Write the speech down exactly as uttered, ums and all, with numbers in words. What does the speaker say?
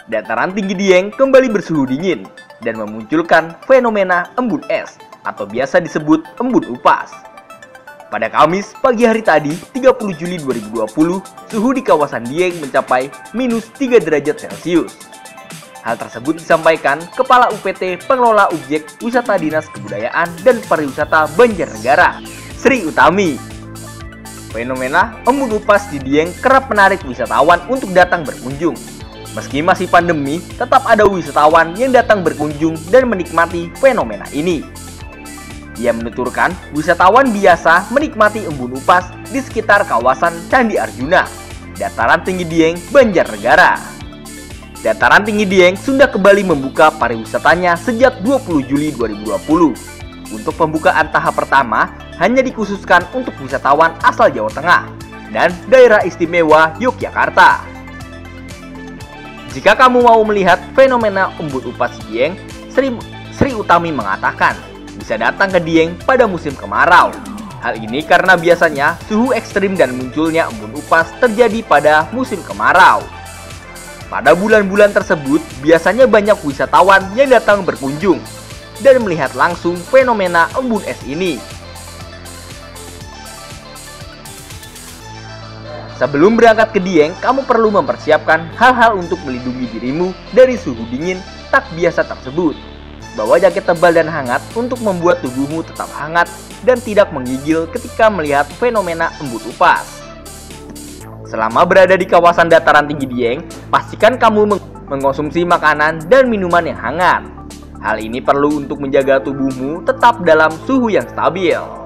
Dataran tinggi Dieng kembali bersuhu dingin dan memunculkan fenomena embun es atau biasa disebut embun upas. Pada Kamis pagi hari tadi, tiga puluh Juli dua ribu dua puluh, suhu di kawasan Dieng mencapai minus tiga derajat Celcius. Hal tersebut disampaikan Kepala U P T Pengelola Objek Wisata Dinas Kebudayaan dan Pariwisata Banjarnegara, Sri Utami. Fenomena embun upas di Dieng kerap menarik wisatawan untuk datang berkunjung. Meski masih pandemi, tetap ada wisatawan yang datang berkunjung dan menikmati fenomena ini. Ia menuturkan, wisatawan biasa menikmati embun upas di sekitar kawasan Candi Arjuna, Dataran Tinggi Dieng, Banjarnegara. Dataran Tinggi Dieng sudah kembali membuka pariwisatanya sejak dua puluh Juli dua ribu dua puluh. Untuk pembukaan tahap pertama, hanya dikhususkan untuk wisatawan asal Jawa Tengah dan Daerah Istimewa Yogyakarta. Jika kamu mau melihat fenomena embun upas di Dieng, Sri, Sri Utami mengatakan bisa datang ke Dieng pada musim kemarau. Hal ini karena biasanya suhu ekstrim dan munculnya embun upas terjadi pada musim kemarau. Pada bulan-bulan tersebut, biasanya banyak wisatawan yang datang berkunjung dan melihat langsung fenomena embun es ini. Sebelum berangkat ke Dieng, kamu perlu mempersiapkan hal-hal untuk melindungi dirimu dari suhu dingin tak biasa tersebut. Bawa jaket tebal dan hangat untuk membuat tubuhmu tetap hangat dan tidak menggigil ketika melihat fenomena embun upas. Selama berada di kawasan dataran tinggi Dieng, pastikan kamu meng mengkonsumsi makanan dan minuman yang hangat. Hal ini perlu untuk menjaga tubuhmu tetap dalam suhu yang stabil.